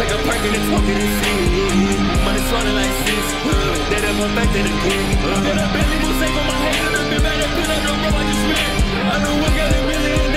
take a perk and talk it and see. Money swallowing like sis. They never back to the kid. And a Bentley Mosaic on my head. And a bit better put on the road I just ran. I know we got a million.